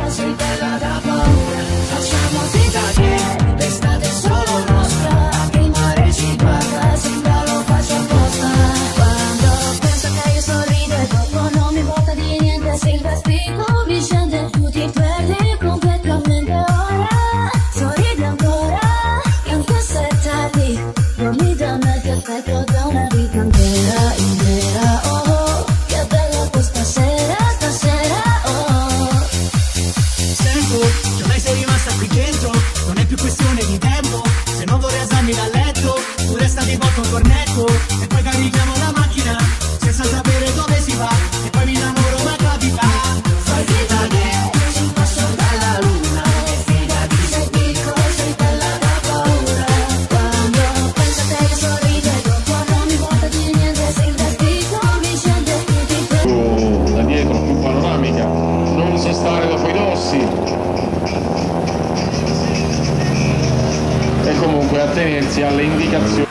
sei bella da paura. Facciamo finta che l'estate è solo nostra, che il mare ci guarda, sembra lo faccio apposta. Quando penso che io sorrido e dopo non mi importa di niente, se il vestito mi scende, tu ti perdi completamente ora. Sorridi ancora, e anche se tardi, dormi da me che aspetto da una vita intera, intera. Oh, oh, che bella questa sera, stasera, oh. Sento che ormai sei rimasta qui dentro, non è più questione di tempo. Se non vorrei alzarmi dal letto, tu resta di botto un cornetto. E poi carichiamo la macchina, senza sapere dove si va. E poi mi innamoro ma capita. Fai finta che ci passo dalla luna, e fidati sei piccolo, sei bella da paura. Quando penso che io sorrido e dopo non mi importa di niente, se il vestito mi scende, tu ti perdi. Da dietro più panoramica, non si stare dopo i dossi e comunque attenersi alle indicazioni.